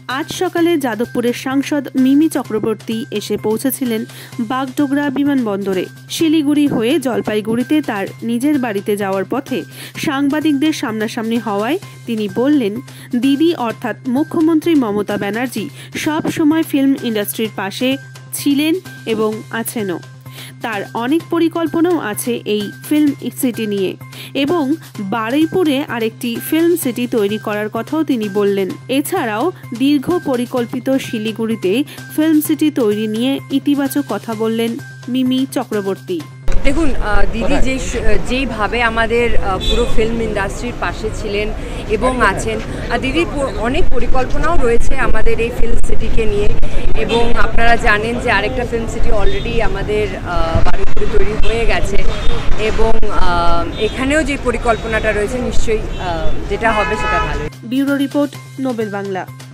আজ সকালে যাদবপুরের সাংসদ মিমি চক্রবর্তী এসে পৌঁছেছিলেন বাগডোগরা বিমানবন্দরে। শিলিগুড়ি হয়ে জলপাইগুড়িতে তার নিজের বাড়িতে যাওয়ার পথে সাংবাদিকদের সামনাসামনি হওয়ায় তিনি বললেন, দিদি অর্থাৎ মুখ্যমন্ত্রী মমতা ব্যানার্জি সব সময় ফিল্ম ইন্ডাস্ট্রির পাশে ছিলেন এবং আছেনও। তার অনেক পরিকল্পনাও আছে এই ফিল্ম সিটি নিয়ে এবং বারুইপুরে আরেকটি ফিল্ম সিটি তৈরি করার কথাও তিনি বললেন। এছাড়াও দীর্ঘ পরিকল্পিত শিলিগুড়িতে ফিল্ম সিটি তৈরি নিয়ে ইতিবাচক কথা বললেন মিমি চক্রবর্তী। দেখুন, দিদি যেইভাবে আমাদের পুরো ফিল্ম ইন্ডাস্ট্রির পাশে ছিলেন এবং আছেন, আর দিদির অনেক পরিকল্পনাও রয়েছে আমাদের এই ফিল্ম সিটিকে নিয়ে। এবং আপনারা জানেন যে আরেকটা ফিল্ম সিটি অলরেডি আমাদের বারুইপুরে তৈরি হয়ে গেছে এবং এখানেও যে পরিকল্পনাটা রয়েছে নিশ্চয়ই যেটা হবে সেটা ভালো। Bureau report, Nobel Bangla.